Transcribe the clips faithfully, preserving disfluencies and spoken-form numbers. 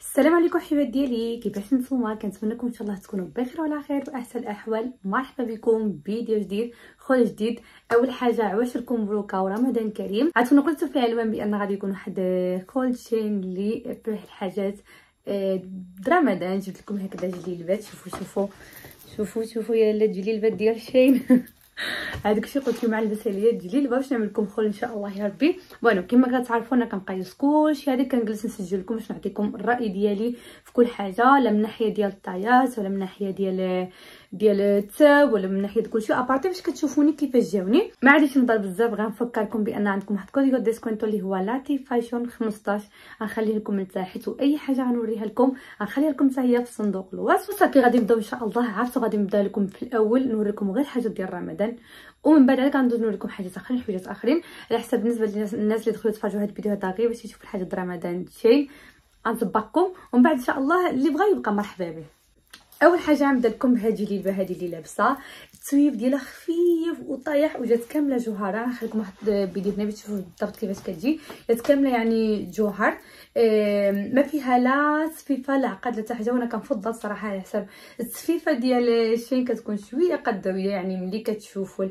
السلام عليكم حبايبات ديالي، كيفاش نتوما؟ كنتمنىكم ان شاء الله تكونوا بخير وعلى خير واحسن الاحوال. مرحبا بكم فيديو جديد خول جديد. اول حاجه عواشركم مبروكه ورمضان كريم. عاد قلت في العنوان بان غادي يكون واحد خول شين اللي فيه الحاجات د رمضان. جبت لكم هكذا جليلبات، شوفوا شوفوا شوفوا شوفوا يا لا الجليلبات ديال شين هذاك الشيء قلت لكم مع البساليات ديالي باش نعمل لكم خول ان شاء الله يا ربي. بونو كما كتعرفوا انا كنقيس كلشي، هذه كنجلس نسجل لكم باش نعطيكم الراي ديالي في كل حاجه، لا من ناحيه ديال الطايات ولا من ناحيه ديال ديال التاب ولا من ناحيه كلشي ابارتي باش كتشوفوني كيفاش جاوني. ما عادش نضل بزاف، غنفكركم بان عندكم واحد كوديو ديسكونتو اللي هو لاتي فاشون خمسطاش، غنخليه لكم لتحت، واي حاجه غنوريها لكم غنخليها لكم حتى هي في صندوق الوصف. صافي غادي نبداو ان شاء الله. عرفتوا غادي نبدا لكم في الاول نوريكم غير حاجه ديال رمضان، ومن بعد عاد غندوز نوريكم حاجات اخرين حويجات اخرين على حسب بالنسبه للناس اللي دخلوا يتفرجوا هاد الفيديو هذا غير باش يشوفوا الحاجه ديال رمضان شي غنطبقكم، ومن بعد ان شاء الله اللي بغى يبقى مرحبا به. اول حاجه غنبدا لكم بهاد الجليبه هذه اللي لابسه، التسويف ديالها خفيف وطايح وجات كامله جوهره. نخليكم واحد الفيديو هنا باش تشوفوا بالضبط كيفاش كتجي. جات كامله يعني جوهر، ما فيها لا تصفيفه لا عقد لا حتى حاجه، وانا كنفضل صراحه على حسب التصفيفه ديال الشين كتكون شويه قدويه، يعني ملي كتشوفوا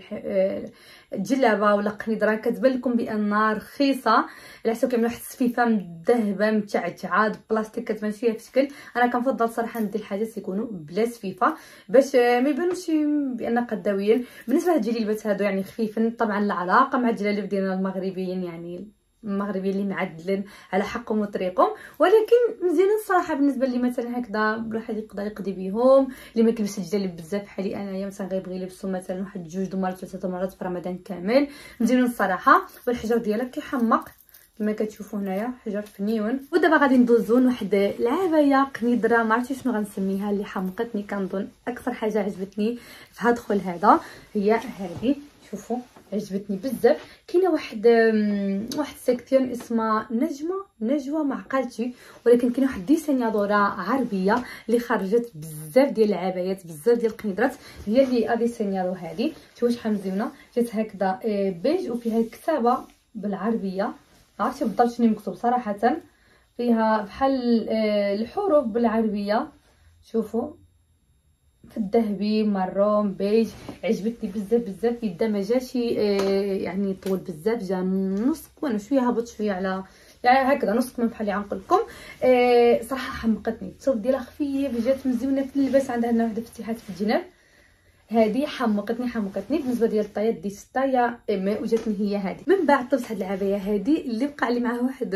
الجلابه ولا قنيدره كتبان لكم بان رخيصه على حسب كيعملوا واحد التصفيفه مذهبه متعتعه بلاستيك كتبان شويه في شكل. انا كنفضل صراحه ندير الحاجات يكونوا بلا تصفيفه باش ما يبانوش بان قدويين. بالنسبه للجليبات هادو يعني خفيفين، طبعا العلاقه مع الجلاليب ديالنا المغربيين يعني المغربيين اللي معدلين على حقهم وطريقهم، ولكن مزيانين الصراحه بالنسبه لي مثلا هكذا الواحد يقدر يقضي بهم. اللي ما كيلبسش الجلاليب بزاف بحالي انايا مثلا غيبغي يلبسو مثلا واحد جوج د مرات ثلاثه مرات في رمضان كامل، مزيانين الصراحه. والحجر ديالها كيحمق كما كتشوفوا هنايا، حجر فنيون. ودابا غادي ندوزو لواحد العبايه قنيدره ما عرفتش شنو غنسميها اللي حمقتني. كنظن اكثر حاجه عجبتني في هذا الخول هذا هي هذه، شوفوا عجبتني بزاف. كاينه واحد واحد سيكسيون اسمها نجمه نجوى ما عقلتش، ولكن كاينه واحد ديسينيادوره عربيه اللي خرجت بزاف ديال العبايات بزاف ديال القنيدرات، هي اللي ديسينيادو هذه. شوفوا شحال مزيونه، جات هكذا بيج وفيها كتابه بالعربيه، عرفتي بالضبط شنو مكتوب صراحه، فيها بحال الحروف بالعربيه. شوفوا في الذهبي مارون بيج، عجبتني بزاف بزاف. يدا ما جاش يعني طول بزاف، جا نص وانا شويه هبط شويه على يعني هكذا نص كما بحال اللي غنقول لكم. آه صراحه حمقتني، الثوب ديالها خفيف جات مزيونه في اللباس، عندها هنا واحد الفتحات في الجناب، هذه حمقتني حمقتني. بالنسبه ديال الطايات دي ستايا ام وجاتني هي هذه. من بعد طلبت هاد العبايه هذه اللي وقع لي معها واحد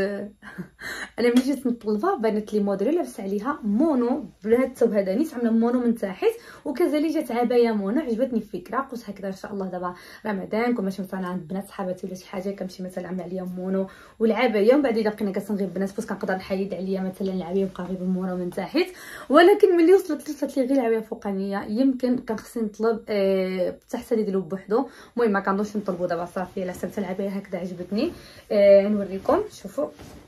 انا ملي جيت نطلبها بانت لي موديل لابسه عليها مونو بهذا الثوب هذا نيت عامله مونو من تحت، وكذلك جات عبايه مونو. عجبتني الفكره، قلت هكذا ان شاء الله دابا رمضان كون ماشي مثلا عند بنات صحاباتي ولا شي حاجه كنمشي مثلا عامله عليا مونو والعبايه، ومن بعد الا بقينا كنصغير بنات فاش كنقدر نحيد عليا مثلا العبايه يبقى غير بالمونو من تحت. ولكن ملي وصلت وصلت لي غير العبايه فوقانيه، يمكن كان خصني نطلب أه تحت ديالو بوحدو. المهم ما كنضوش نطلبو دابا صافي على حسب العبايه هكذا عجبتني. أه نوريكم، شوفوا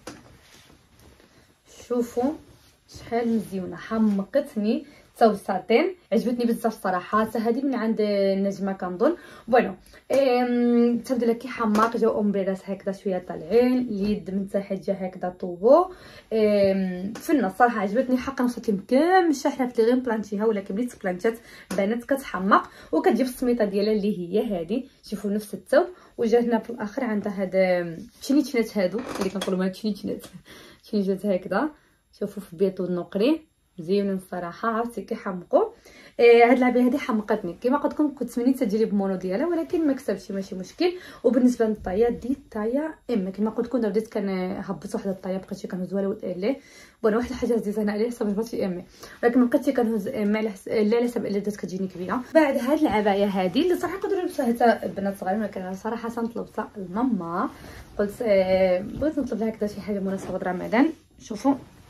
شوفوا شحال مزيونه، حمقتني. ثوب ساتين عجبتني بزاف صراحه، حتى هذه من عند النجمه كنظن. بونو الثوب ديالها كيحمق، جاو امبريلات هكذا شويه طالعين، اليد من تحت جا هكذا طوبو في النص. صراحه عجبتني حقا، وصلت لي مكامل الشحنات اللي غير بلانتيها، ولكن ملي تبلانتات بانت كتحمق. وكتجيب السميطه ديالها اللي هي هذه، شوفوا نفس الثوب. وجا هنا في الاخر عندها هاد تشنيتشنات هادو اللي كنقولوا لهم تشنيتشنات تشنيجات هكذا، شوفوا في بيض النقري مزيونين الصراحه، عرفتي كيحمقوا. آه هاد العبايه هذه حمقتني كما قلت لكم، كنت تمنيت تجي لي بمونو ديالها ولكن ما كسبتش ماشي مشكل. وبالنسبه للطايات دي الطايه ام كما قلت لكم، بديت كنهبط واحد الطايه بقيت كنهز والو ليه وانا واحد الحاجه زيت انا عليه حسب جبت لي ام، ولكن بقيت كنهز ام على حسب لا على حسب اللي بدات كتجيني كبيره. بعد هاد العبايه هذه اللي صراحه نقدروا نلبسوها حتى بنات صغارين، ولكن انا صراحه طلبتها لماما، قلت آه بغيت نطلب لها هكذا شي حاجه مناسبه رمضان. شوفوا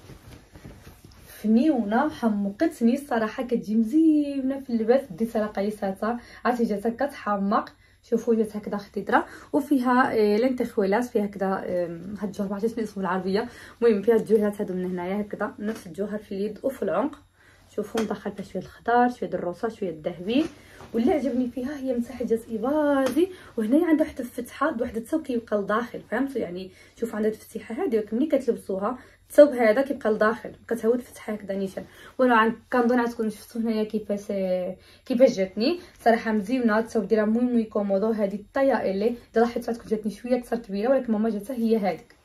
فنيونه حمقتني الصراحه، كتجي مزيونه في اللباس. ديتها لها قيساتها، عرفتي جات هكا تحمق. شوفوا جات هكذا خضيره وفيها آه لانتخويلات، فيها هكذا آه هاد الجوهر ما عرفتش شنو اسمه بالعربيه، المهم فيها الجوهرات هادو من هنايا هكذا نفس الجوهر في اليد وفي العنق. شوفوا مدخل فيها شويه الخضار شويه الروسه شويه الذهبي. واللي عجبني فيها هي مساحه جات ايبازي، وهنايا عندها واحد الفتحه بواحد الثوب كيبقى لداخل، فهمتوا يعني. شوفوا عندها الفتحه هذه، ولكن ملي كتلبسوها الثوب هذا كيبقى لداخل كتهود فتحه هكذا نيشان. ولو كنظن عتكونوا شفتوا هنايا كيفاش كيفاش جاتني صراحه مزيونه. الثوب ديالها موي موي كومودو. هذه الطايه اللي لاحظت تكون جاتني شويه اكثر كبيره ولكن ماما جاتها هي هذيك.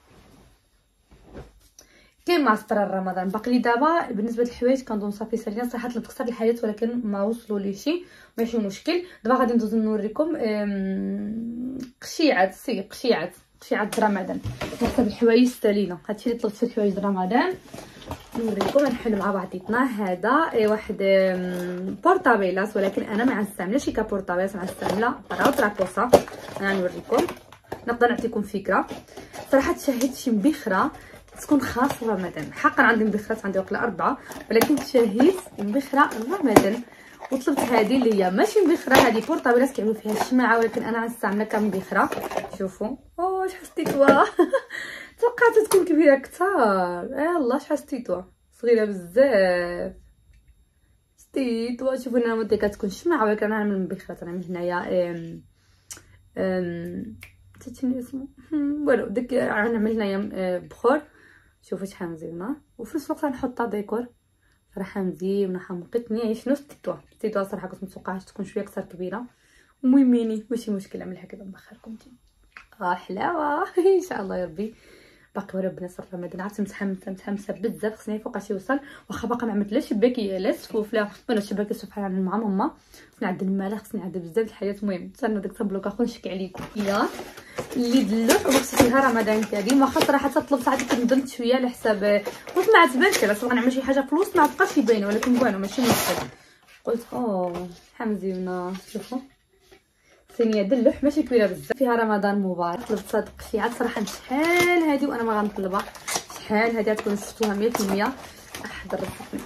كاين ما عطر رمضان باقي لي دابا بالنسبه للحوايج كنظن صافي سالينا صراحه طلبت كثر الحاجات ولكن ما وصلوا لي شي ماشي مشكل. دابا غادي ندوز نوريكم قشيعات سي قشيعات قشيعات رمضان حسب الحوايج سالينا. هادشي اللي طلبت في الحوايج رمضان نوريكم نحل مع بعضياتنا. هذا واحد بورطابيلاس ولكن انا ما غنستعملش كبورطابيلاس غنستعملها راوترا بوصه. انا نوريكم نقدر نعطيكم فكره. صراحه تشهيت شي مبخره تكون خاص رمضان. حقا عندي مبخرات عندي وقت اربعه ولكن تشهيت مبخره رمضان وطلبت هذه اللي هي ماشي مبخره. هذه بورطابيلاس كيعملوا فيها الشماعه ولكن انا غنستعملها كمبخره. شوفوا اوه شحال حسيتوها توقعت تكون كبيره كثار. يلاه شحال حسيتوها صغيره بزاف حسيتوها. شوفوا انا مدي كتكون شماعه ولكن انا نعمل مبخرات. انا من هنايا ام ام تتشني اسمه والو داك غنعمل هنايا بخور. شوفوا شحال مزيونه وفي نفس الوقت غنحطها ديكور صراحه مزيونه حمقتني. عيش نص تيتوها تيتوها صراحه كنت متوقعاش تكون شويه اكثر كبيره. المهم ميني ماشي مشكل نعملها كذا نبخركم انتم. اه حلاوه ان شاء الله يا ربي. باقي ورا بنات رمضان عرفتي متحمسه متحمسه بزاف. خصني فوقاش يوصل واخا باقا ما عملت لا شباكيه لا سفوف لا ولا شباكيه سبحان الله مع ماما. خصني نعدل الماله خصني نعدل بزاف الحاجات. المهم تسنى داك البلوك اخو نشكي عليكم يا اللي دلوع وخصني فيها رمضان كريم. واخا صراحه طلبت عادي كنت ندلت شويه على حساب قلت ما عجبنيش بس بغا نعمل شي حاجه في الوسط ما تبقاش باينه ولكن بوانو ماشي مشكل. قلت اوه شحال مزيونه. شوفوا صينيه دلوح ماشي كبيره بزاف فيها رمضان مبارك. طلبت صادق قشيعات صراحه شحال هذه وانا ما غنطلبها. شحال هذه تكون شفتوها مية في المية. احضر راسكم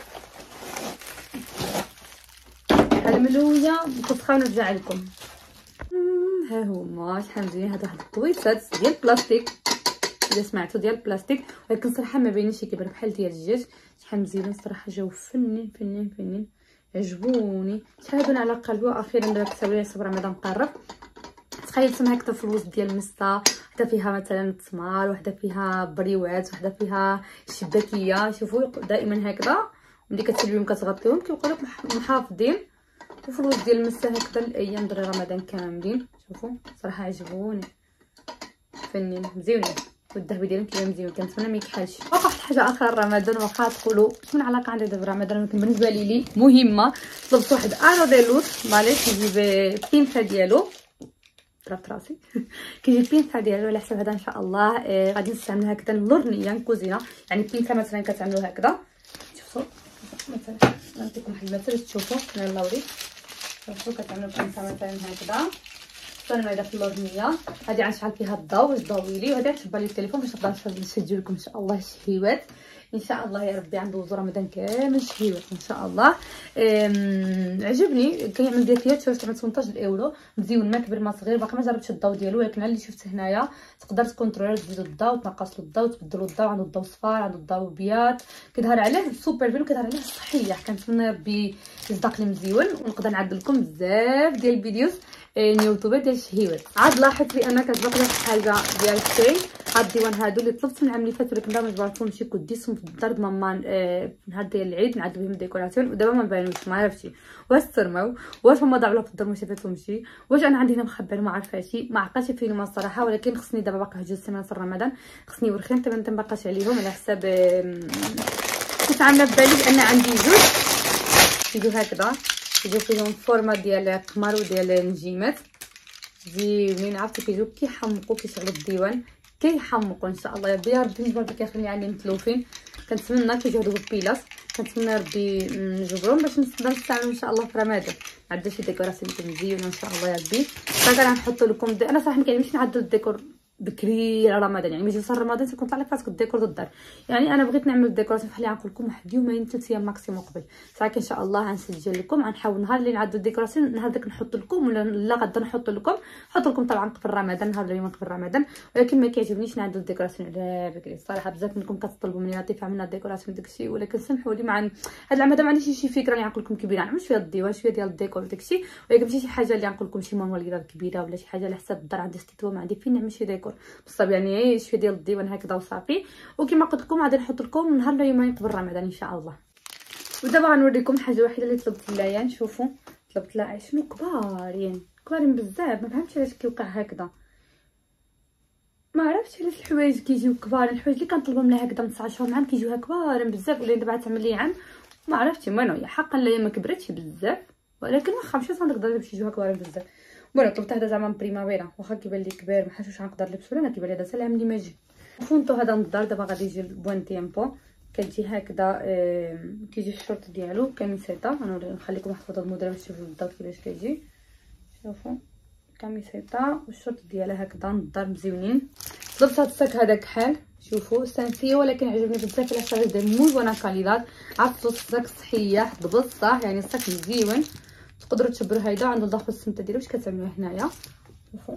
الملويه كتبقاو نرجع لكم. ها هما شحال مزيان. هادو واحد الطويصات ديال البلاستيك اذا سمعتوا ديال البلاستيك ولكن صراحه ما باينينش كيبان بحال ديال الدجاج. شحال مزيانين صراحه جاو فنين فنين فنين عجبوني. شحال هادو على قلبي. واخيرا دابا كتساوي لي صبر رمضان قرب. تخيل سمها هكذا في الوسط ديال المسطه وحده فيها مثلا التمار وحده فيها بريوات وحده فيها شباكيه. شوفوا دائما هكذا ملي كتسلبيهم كتغطيهم كيبقاو لك محافظين وفي الوسط ديال المسه هكذا الايام ديال رمضان كاملين. شوفوا صراحه عجبوني فنين مزيونين والذهبي ديالهم كيبان مزيون. كنتمنى ما يكحلش. واخا واحد حاجه اخرى رمضان واخا تقولوا شنو العلاقه عندي دابا رمضان ولكن بالنسبه لي لي مهمه. طلبت واحد انو ديلوت معليش كيجيب بينسه ديالو ضربت راسي كيجي بينسه ديالو على حسب هذا ان شاء الله. آه غادي نستعملها هكذا لورنيه نكوزينه يعني بينسه مثلا كتعملوا هكذا. شوفوا مثلا نعطيكم واحد المثال تشوفوا يلا وريت. شوفوا كتعملوا بينسه مثلا هكذا صرنا هذا في اللورنيه. هذه غنشعل فيها الضوء باش ضويلي وهذه غتشبع لي التليفون باش نقدر نسجل لكم ان شاء الله الشهيوات ان شاء الله يا ربي. عنده رمضان كامل شهيوات ان شاء الله. عجبني كيعمل ديكيات شوف تاع ثمنطاش الاورو مزيون ما كبر ما صغير. باقي ما جربتش الضوء ديالو ولكن اللي شفت هنايا تقدر تكونترول تزيدوا الضوء تنقصوا الضوء تبدلوا الضوء. عنده الضوء صفار عنده الضوء ابيض كيظهر عليه سوبر فين وكيظهر عليه صحيه. كنتمنى ربي يصدق لي مزيون ونقدر نعدل لكم بزاف ديال الفيديوز اليوتيوب ديال الشهيوات. عاد لاحظت بان كتبقى لي حاجه ديال الشاي. هاد الديوان هادو اللي طلبت من العام اللي فات ولكن دابا ما جبرتهمش شي كنت ديسهم في الدار ماما آه نهار ديال العيد نعدل بهم ديكوراسيون ودابا ما بانوش ما عرفتش واش ترماو واش هما ضاعوا في الدار ما شافتهمش واش انا عندي هنا مخبر ما عارفاش ما عقلتش فيهم الصراحه. ولكن خصني دابا باقي واحد جوج سيمانات رمضان خصني ورخين حتى ما نبقاش عليهم على حساب كنت عامله في بالي ان عندي جوج يجيو هكذا يجيو فيهم فورما ديال قمر وديال نجيمات زينين. عرفتي كيجيو كيحمقوا كيشعلوا الديوان كيحمقوا ان شاء الله يا ربي. يا ربي نجبر كيخليني عليه متلوفين. كنتمنى كيجيو هادو بالبيلاس كنتمنى ربي نجبرهم باش نقدر نستعملهم ان شاء الله في رمضان. نعدل شي ديكوراسيون مزيونه ان شاء الله يا ربي. فكان غنحط لكم دي. انا صراحه ما كيعجبنيش نعدل الديكور بكري على رمضان يعني ملي يجي رمضان تكون طالع فاسك الديكور ضد الدار. يعني انا بغيت نعمل الديكوراسيون بحال اللي غنقول لكم واحد يومين ثلاث ايام ماكسيموم قبل. صافي ان شاء الله غنسجل لكم غنحاول نهار اللي نعدل الديكوراسيون نهار داك نحط لكم ولا لا غدا نحط لكم نحط لكم طبعا قبل رمضان نهار اليوم قبل رمضان. ولكن ما كيعجبنيش نعدل الديكوراسيون على بكري الصراحه. بزاف منكم كتطلبوا مني نعطي عملنا الديكوراسيون داكشي ولكن سمحوا لي مع هاد العام هذا ما عنديش شي فكره اللي غنقول لكم كبيره. نعمل شويه الديوان شويه ديال الديكور داكشي ولكن ماشي شي حاجه اللي غنقول لكم شي مانوال كبيره ولا شي حاجه على حساب الدار عندي ستيتوا ما عندي فين نعمل شي ديكور. الشهور بصح يعني شويه ديال الديوان هكذا وصافي. وكما قلت لكم غادي نحط لكم نهار اليومين قبل رمضان ان شاء الله. ودابا غنوريكم الحاجه الوحيده اللي طلبت لها، شوفوا طلبت لها شنو كبارين كبارين بزاف، ما فهمتش علاش كيوقع هكذا، ما عرفتش علاش الحوايج كيجيو كبارين. الحوايج اللي كنطلبهم لها هكذا من تسعة شهور معاهم كيجيوها كبارين بزاف، ولا دابا تعمل لي عام ما عرفتش منو هي حقا. لا ما كبرتش بزاف ولكن واخا ماشي غنقدر باش يجيوها كبارين بزاف. بون طلبت هذا زعما بريمافيرا، واخا كيبان لي كبير ما حاش واش غنقدر نلبسو، انا كيبان لي هذا العام اللي ما جي. فونتو هذا النضار دابا غادي يجي بوان تيمبو، كتجي هكذا اه كيجي الشورت ديالو كاميسيطه. انا نخليكم محفوظه الموديل باش تشوفوا بالضبط كيفاش كيجي. شوفوا كاميسيطه والشورت ديالها هكذا نضار مزيونين. طلبت هاد الصاك هذا كحال، شوفوا سانسيه ولكن عجبني بزاف على خاطر داير موي بونا كاليداد. عرفتوا الصاك صحيه بصح يعني الصاك مزيون، تقدروا تشبروا هيدا عنده الداخل السمته ديالو. واش كتعملوا هنايا شوفوا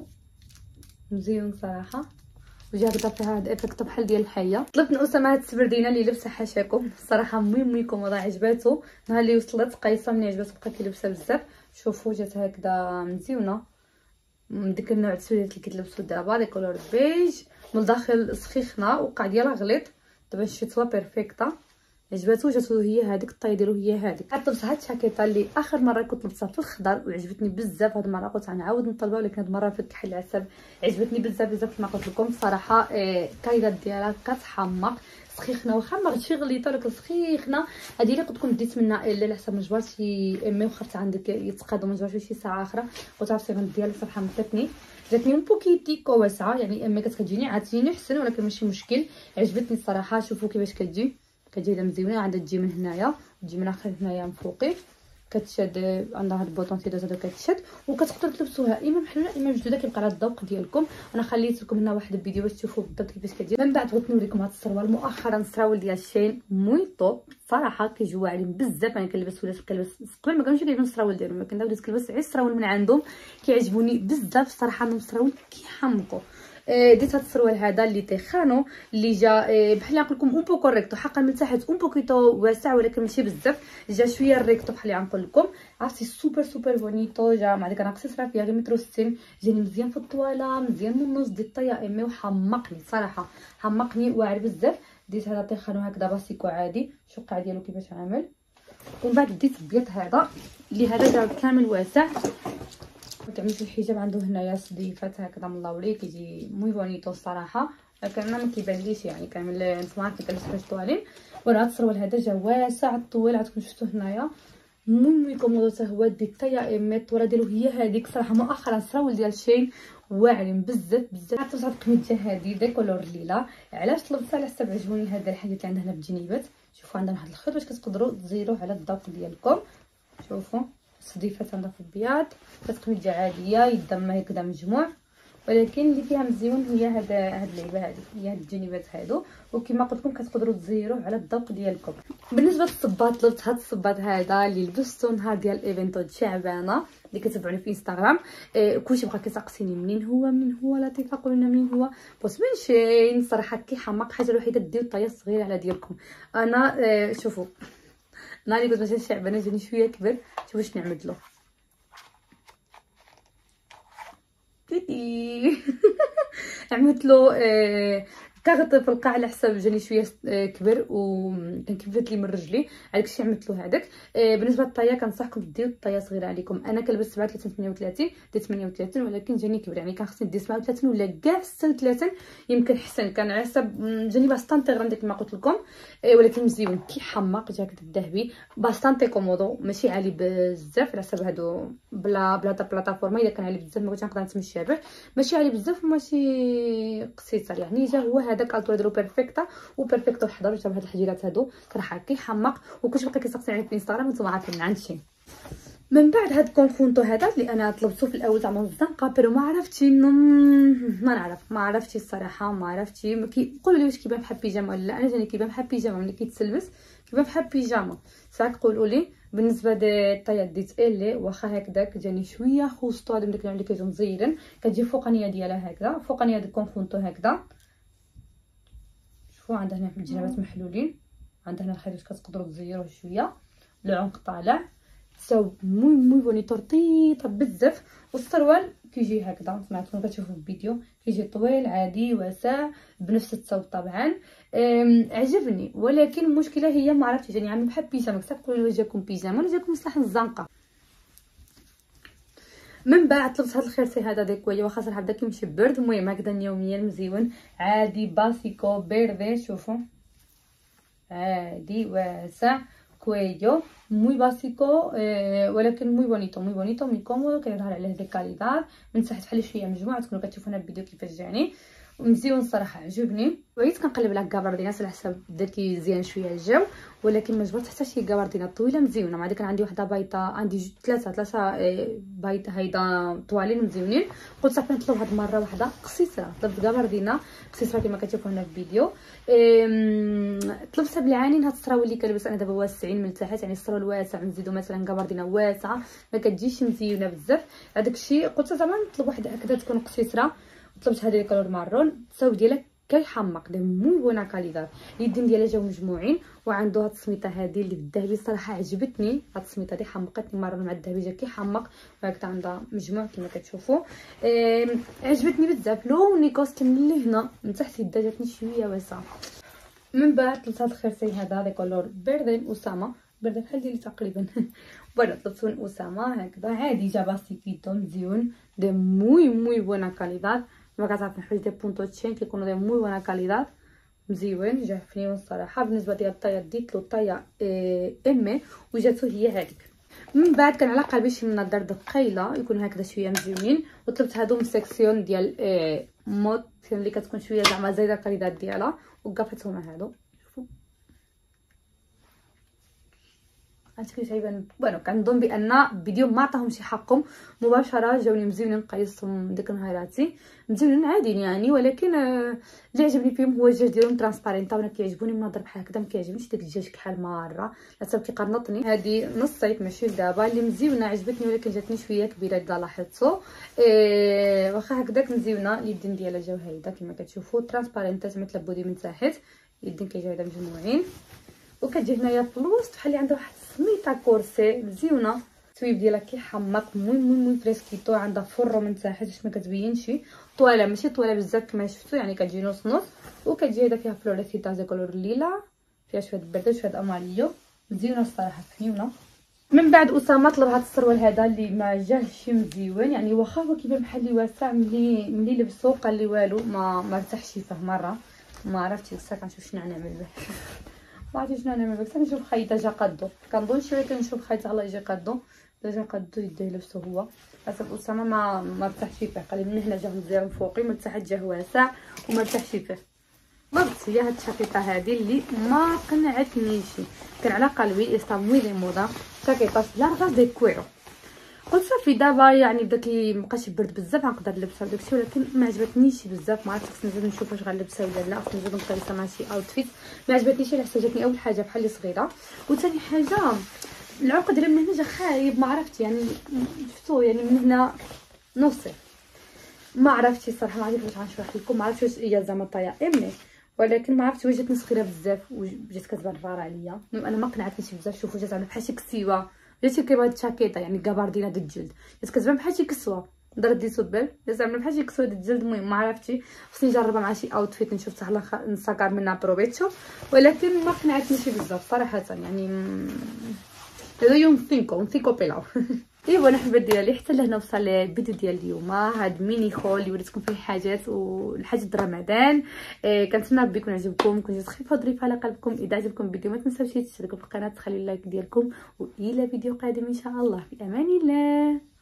مزيون صراحه، وجا هكذا فيها هاد الافكت بحال ديال الحيه. طلبت من اسامه هاد السبردينه اللي لبسها حاشاكم الصراحه مي مي كوموضه، عجباتو نهار اللي وصلت قيصه مني عجباتو بقى كيلبسها بزاف. شوفوا جات هكذا مزيونه من ديك النوع السودات اللي كتلبسو دابا لي كولور بيج، من الداخل سخيخنا وقع ديالها غليظ. دابا الشتوه بيرفيكتا عجباتو، جاتو هي هذيك الطايه ديالو هي هذيك. حتى لبست هاد الشاكيطه اللي اخر مره كنت لبستها في الخضر وعجبتني بزاف، هاد المره قلت غنعاود نطلبها ولكن هاد المره في الكحل العسل عجبتني بزاف بزاف كما قلت لكم صراحه. إيه الكايدات ديالها كتحمق سخيخنا، واخا ما غتشي غليظه ولكن سخيخنا. هادي اللي قلت لكم ديت منها الا على حسب ما جبرت امي وخرت عندك يتقادوا ما جبرتش شي ساعه اخرى، قلت عرفتي غنديها صراحه متتني جاتني اون بوكيتيكو واسعه، يعني امي كتجيني عاد تجيني حسن ولكن ماشي مشكل عجبتني الصراحه. شوفوا كيفاش كتجي كتجي هدا مزيونه، عندها تجي من هنايا تجي من اخر هنايا من فوقي كتشاد، عندها هاد البوطون تيدوز هذا كتشاد، وكتقدروا تلبسوها اما محلوله اما مجدوده كيبقى على الذوق ديالكم. انا خليت لكم هنا واحد الفيديو باش تشوفوا بالضبط كيفاش كتجي. من بعد بغيت نوريكم هاد السروال مؤخرا، السراول ديال شين مويطو صراحه كيجيو واعرين بزاف. انا كنلبس ولات كنلبس قبل ما كانوش كيعجبوني السراول ديالهم، ولكن دابا بديت كنلبس غير السراول من عندهم كيعجبوني بزاف الصراحه. عندهم السراول كيحمقوا. ديت هاد السروال هذا اللي تيخانو اللي جا بحال نقول لكم اون بو كوريكتو، حقا من تحت اون بوكيتو واسع ولكن ماشي بزاف، جا شويه ريكتو بحال اللي غنقول لكم. عرفتي سوبر سوبر بونيتو، جا مع ديك انا قصيص راه فيها غير متر وستين، جاني مزيان في الطواله مزيان من النص ديال الطيه امي وحمقني صراحه حمقني واعر بزاف. ديت هذا تيخانو هكذا باسيكو عادي، شو القاع ديالو كيفاش عامل. ومن بعد ديت البيض هذا اللي هذا جا كامل واسع. تعملت الحجاب عنده هنايا صديفات هكذا ملاولي كيجي موي بونيتو الصراحه، لكن انا ما كيبانليش يعني كامل نتوما عارفين كنلبس حوايج طوالين. ولا هاد السروال هذا جا واسع الطويل عندكم شفتوه هنايا موي موي كومودو حتى هو. ديك الطيه امي الطوله ديالو هي هذيك صراحه. مؤخرا السراول ديال شين واعرين بزاف بزاف. حتى هاد القميجه هذه دي كولور الليله علاش طلبتها على حسب عجبوني هاد الحاجات اللي عندنا هنا في الجنيبات. شوفوا عندنا واحد الخيط باش كتقدروا تزيروه على الذوق ديالكم. شوفوا صديفات عندها في البياض، كتقميجه عاديه يدها هكذا مجموع، ولكن اللي فيها مزيون هي هاد هاد اللعبه هذه هي هاد الجنيبات هادو. وكما قلت لكم كتقدروا تزيروه على الذوق ديالكم. بالنسبه للصباط طلبت هاد الصباط هذا اللي لبستو نهار ديال الايفنتو شعبانه اللي كتبعوني في انستغرام. إيه كلشي بقى كيسقسيني منين هو منين هو لطيفه قولنا منين هو. بس من شين صراحه كيحمق. حاجه الوحيده ديو الطيه الصغيره على ديالكم. انا إيه شوفوا نهار اللي كنت ماشي شعبانه جاني شويه كبر. شوفوا واش نعمل له تيتي عملت له آه كاغط في القاع على حساب جاني شويه كبر وكان كبرت لي من رجلي، عليك شي عملت له هذاك. آه بالنسبه للطايه كنصحكم ديروا الطايه صغيره عليكم. انا كنلبس سبعة وثلاثين ثمانية وثلاثين ديت ثمانية وثلاثين ولكن جاني كبر، يعني كان خصني ندير سبعة وثلاثين ولا كاع ستة وثلاثين يمكن حسن. كان على حساب جاني باستانتي غراندي كما قلت لكم. آه ولكن مزيون كيحمق جا هكذا الذهبي باستانتي كومودو ماشي عالي بزاف على حساب هادو بلا بلا بلاطافورما. الا كان عالي بزاف ما كنتش نقدر نتمشى به، ماشي عالي بزاف وماشي قصير يعني. جا هو هذاك الطول ديالو بيرفيكتا وبيرفيكتو حضر جاب هاد الحجيرات هادو صراحه كيحمق. وكلشي بقى كيسقسيني في الانستغرام وانتم عارفين عند شي. من بعد هاد الكونفونتو هذا اللي انا طلبته في الاول زعما الزنقه بيرو ما عرفتش ما نعرف ما عرفتش الصراحه ما عرفتش. كيقولوا لي واش كيبان بحال بيجاما ولا لا. انا جاني كيبان بحال بيجاما ملي كيتسلبس كيبان بحال بيجاما. ساعات قولوا لي بالنسبه للطيات ديت الي واخا هكذاك جاني شويه خوستو هذا من داك اللي كيجيو مزيرين. كتجي فوقانيه ديالها هكذا فوقانيه ديال الكونفونتو هكذا. شوفوا عندنا هنا الجنابات محلولين، عندنا هنا الخيط كتقدروا تزيروه شويه العنق طالع. تساو موي موي بونيتو رطيطه بزاف. والسروال كيجي هكذا كما كنتو كتشوفوا في الفيديو، كيجي طويل عادي واسع بنفس التصاوب طبعا. عجبني، ولكن المشكله هي ما عرفتش يعني عامل بحال بيجامه، كنت تقولوا لي جاكم بيجامه ولا جاكم مصلح الزنقه. من بعد طلبت هذا الخرسي هذا ديكويا، واخا صراحه بدا كيمشي برد. المهم هكذا يوميا مزيون عادي باسيكو بيردي، شوفوا عادي واسع كويو موي باسيكو آه ولكن موي بونيتو موي بونيتو موي كومودو. كيظهر عليه دي كاليداد من تحت بحال شويه مجموعه، تكونوا كتشوفونا الفيديو كيفاش جاني مزيون صراحه عجبني. بغيت كنقلب على كاباردينات على حساب بدا كيزيان شويه الجو، ولكن ما جبرت حتى شي كاباردينه طويله مزيونه. مع ديك كان عندي وحده بايطه، عندي ثلاثه ثلاثه آه بايطه هيدا طوالين مزيونين. قلت صافي نطلب هاد المره وحده قصيصه، طلبت كاباردينه قصيصه كما كتشوفوا هنا في الفيديو. طلبتها بالعانين. هاد السراول اللي كنلبس انا دابا واسعين من تحت، يعني السراول واسع نزيدو مثلا كاباردينه واسعه ما كتجيش مزيونه بزاف. هذاك الشيء قلت زعما نطلب وحده هكذا تكون قصيصه. طلبت هذه الكولور مارون. التصاوب ديالها كيحمق دي موي بونا كاليداد. اليدين ديالها جاو مجموعين، وعنده هاد السميطه هذه اللي بالذهبي صراحه عجبتني. هاد السميطه هذه حمقتني مارون مع الذهبي جا كيحمق، وهكذا عندها مجموع كما كتشوفوا. عجبتني بزاف. لوني كوست من هنا من تحت يدا جاتني شويه واسعه. من بعد طلبت هاد الخرسي هذا دي كولور بيردين اسامه، بيردين بحال ديالي تقريبا. فوالا طلبت من اسامه هكذا عادي، جا باسيكيتو مزيون دي موي موي بونا كاليداد. ما كتعرف نحويج دي بونطوتشين كيكونوا دي موي بونا كاليداد مزيون. جا فنيون الصراحه. بالنسبه ديال الطايه ديت له طايه امي وجاتو هي هذيك. من بعد كان على قلبي شي منظر دقيله يكون هكذا شويه مزيونين، وطلبت هادو من سيكسيون ديال إيه مود اللي كتكون شويه زعما زايده الكاليداد ديالها، وقفتهم هادو. شوفوا هادشي كيف تيبان. بونو كنظن بان الفيديو ما عطاهمش حقهم مباشره، جاوني مزيونين قيستهم ديك نهاراتي مزيونين عاديين يعني. ولكن اللي عجبني فيهم هو الدجاج ديالهم ترانسبارينطا، وانا كيعجبوني المنظر بحال هكذا. ما كيعجبنيش داك الدجاج كحال ماره لا حتى كيقرنطني. هذه نص صيت ماشي دابا اللي مزيونه عجبتني، ولكن جاتني شويه كبيره اذا لاحظتوا. إيه واخا هكذاك مزيونه. اليدين ديالها جاو هيدا كما كتشوفوا ترانسبارينطا زعما تلبودي من تحت. اليدين كيجيو هذا مجموعين، وكتجي هنايا في الوسط بحال اللي عندها واحد السميطه كورسي مزيونه. التويب ديالها كيحمق موي موي موي فريسكيتو. عندها فرو من تحت باش ما كتبينش طواله، ماشي طواله بزاف كما شفتوا يعني كتجي نص نص. وكتجي هذا فيها فلوريسيتا زي كولور الليلا، فيها شويه برده شويه اماليو مزيونه الصراحه فنيونه. من بعد اسامه طلب هذا السروال هذا اللي ما جاهش مزيون، يعني واخا هو كيبان بحال اللي واسع، ملي ملي لبسو قال لي والو ما ما ارتاحش فيه مره. ما عرفتش لسه كنشوف شنو نعمل به. ما عرفتش شنو نعمل به. كنشوف خايته جا قادو، كنظن شويه كنشوف خايته الله يجي قادو. جا قادو يديه لبسو هو. للاسف اسامه ما ما ارتاحش فيه. قال لي من هنا جا مزيان فوقي، من تحت جا واسع وما ارتاحش فيه. بالضبط هي هاد الشاكيطه هذه اللي ما قنعتنيش. كان على قلبي استا موي لي مودا شاكيطه لارغاج دي كويرو. قلت صافي دابا يعني بدا كيبقاش برد بزاف غنقدر نلبسها وداكشي، ولكن ما عجبتنيش بزاف. ما عرفتش خصني نزيد نشوف واش غنلبسها ولا لا. خصني نزيد نقيسها مع شي اوتفيت. ما عجبتنيش على حساب جاتني اول حاجه بحال اللي صغيره، وثاني حاجه العقد ديالها من هنا جا خايب. ما عرفتش يعني شفتو يعني من هنا نصي. ما عرفتش الصراحه، ما عرفتش واش غنشرح لكم. ما عرفتش واش هي زعما طايه امي، ولكن ما عرفتش واش جاتني صغيره بزاف وجات كتبان راره عليا. انا ما قنعتنيش بزاف. شوفوا جات عندها بحال شي كسيوه، جاتي كيبغي هاد الشاكيطه يعني كاباردينا د الجلد، جات كتبان بحال شي كسوه. ضرب ديتو بال جات زعما بحال شي كسوه د الجلد. المهم ما عرفتش، خصني نجربها مع شي اوتفيت نشوف حتى نساكر منها بروبيتشو، ولكن ما قنعتنيش بزاف صراحه يعني. هذا يوم ثينكو ثينكو بيلاو. ايوا انا حبيت ديالي حتى لهنا وصل الفيديو ديال اليوم. هاد ميني خول اللي وريتكم فيه حاجات والحاجات رمضان. إيه كنتمنى ربي يكون عجبكم، كنتو خفيفه وظريفه على قلبكم. اذا عجبكم الفيديو ما تنساوش تشتركوا في القناه، تخليو اللايك ديالكم، والى فيديو قادم ان شاء الله. في امان الله.